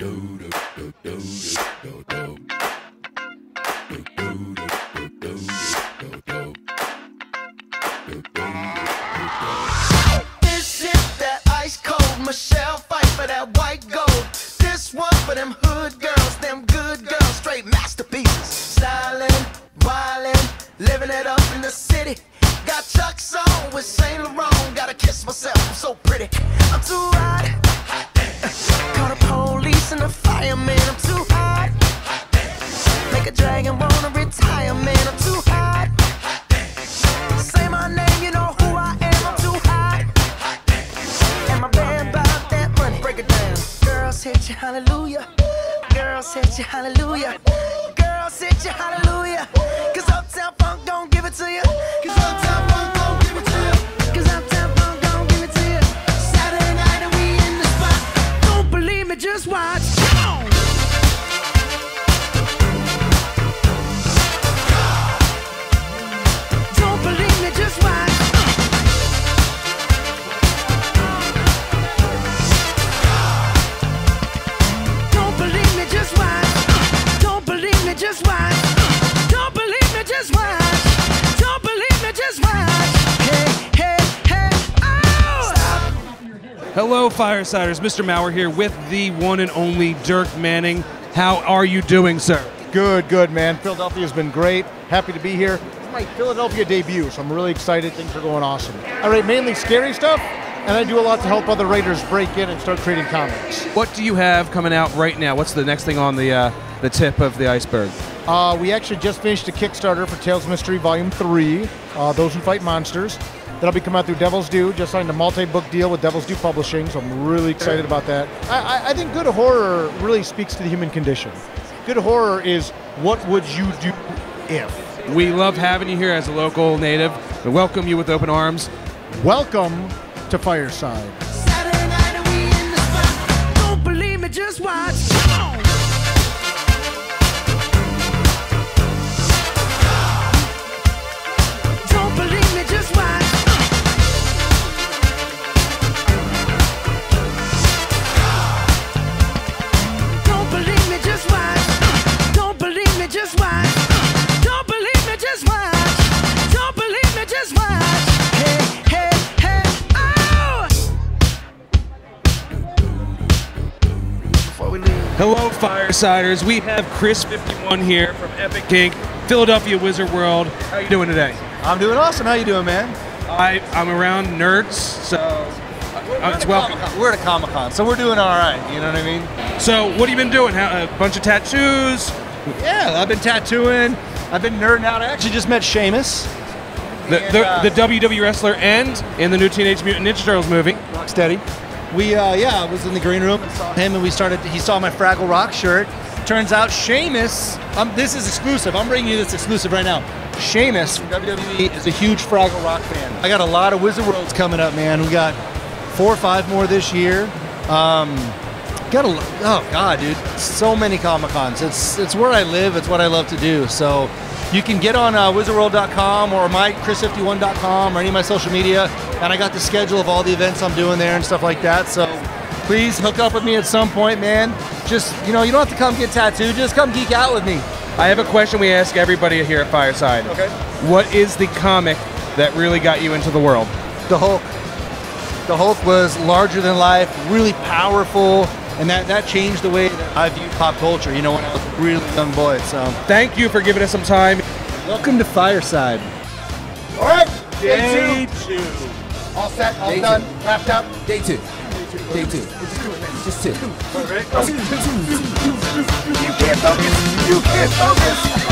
This is that ice cold Michelle fight for that white gold. This one for them hood girls, them good girls, straight masterpieces. Stylin', wildin', living it up in the city. Got Chuck's on with Saint Laurent. Gotta kiss myself, I'm so pretty. I'm too hot. Call the police and the fireman. I'm too hot. Make a dragon wanna retire, man. I'm too hot. Say my name, you know who I am. I'm too hot. And my band about that money. Break it down. Girls hit you, hallelujah. Girls hit you, hallelujah. Girls hit you, hallelujah. Cause Uptown Funk don't give it to you. Cause Uptown Funk don't give it to you. Cause Uptown Funk don't give it to you. Saturday night and we in the spot. Don't believe me, just watch. Come on. Don't believe me, just watch. Don't believe me, just watch. Don't believe me, just watch. Don't believe me, just watch. Don't believe me, just watch. Hey, hey, hey, oh! Stop. Hello, Firesiders. Mr. Maurer here with the one and only Dirk Manning. How are you doing, sir? Good, good, man. Philadelphia's been great. Happy to be here. It's my Philadelphia debut, so I'm really excited. Things are going awesome. I write mainly scary stuff, and I do a lot to help other writers break in and start creating comics. What do you have coming out right now? What's the next thing on the tip of the iceberg? We actually just finished a Kickstarter for Tales of Mystery Volume 3, Those Who Fight Monsters. That'll be coming out through Devil's Due. Just signed a multi-book deal with Devil's Due Publishing, so I'm really excited about that. I think good horror really speaks to the human condition. Good horror is, what would you do if? We love having you here as a local native. We welcome you with open arms. Welcome to Fireside. Saturday night and we in the spot. Don't believe me, just watch. Come on. Don't believe me, just watch. Don't believe me, just watch. Don't believe me, just watch. Don't believe me, just watch. Don't believe me, just watch. Hey, hey, hey, oh! Before we leave. Hello, Firesiders. We have Chris 51 here from Epic Inc., Philadelphia Wizard World. How are you doing today? I'm doing awesome. How you doing, man? I'm around nerds, so it's welcome. We're at a Comic-Con, so we're doing all right. You know what I mean? So, what have you been doing? A bunch of tattoos? Yeah, I've been tattooing. I've been nerding out. I actually just met Sheamus. The WWE wrestler and in the new Teenage Mutant Ninja Turtles movie. Rocksteady. I was in the green room and saw him, and he saw my Fraggle Rock shirt. Turns out Sheamus, this is exclusive. I'm bringing you this exclusive right now. Sheamus from WWE is a huge Fraggle Rock fan. I got a lot of Wizard Worlds coming up, man. We got 4 or 5 more this year. Oh God, dude, so many Comic-Cons. It's where I live. It's what I love to do. So you can get on wizardworld.com or chris51.com or any of my social media, and I got the schedule of all the events I'm doing there and stuff like that. So please hook up with me at some point, man. Just, you don't have to come get tattooed. Just come geek out with me. I have a question we ask everybody here at Fireside. Okay. What is the comic that really got you into the world? The Hulk. The Hulk was larger than life, really powerful, and that changed the way that I viewed pop culture, when I was a really young boy. So Thank you for giving us some time. welcome to Fireside. All right, Day two. All set, all done, wrapped up. Day two. Day two. Just two. You can't focus. You can't focus.